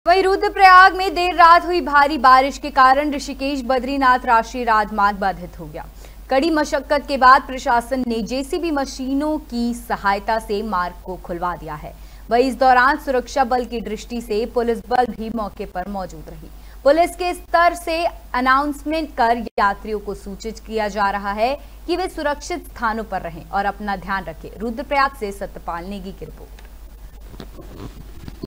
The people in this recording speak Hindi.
वहीं रुद्रप्रयाग में देर रात हुई भारी बारिश के कारण ऋषिकेश बद्रीनाथ राष्ट्रीय राजमार्ग बाधित हो गया। कड़ी मशक्कत के बाद प्रशासन ने जेसीबी मशीनों की सहायता से मार्ग को खुलवा दिया है। वहीं इस दौरान सुरक्षा बल की दृष्टि से पुलिस बल भी मौके पर मौजूद रही। पुलिस के स्तर से अनाउंसमेंट कर यात्रियों को सूचित किया जा रहा है कि वे सुरक्षित स्थानों पर रहें और अपना ध्यान रखें। रुद्रप्रयाग से सत्यपाल नेगी की रिपोर्ट।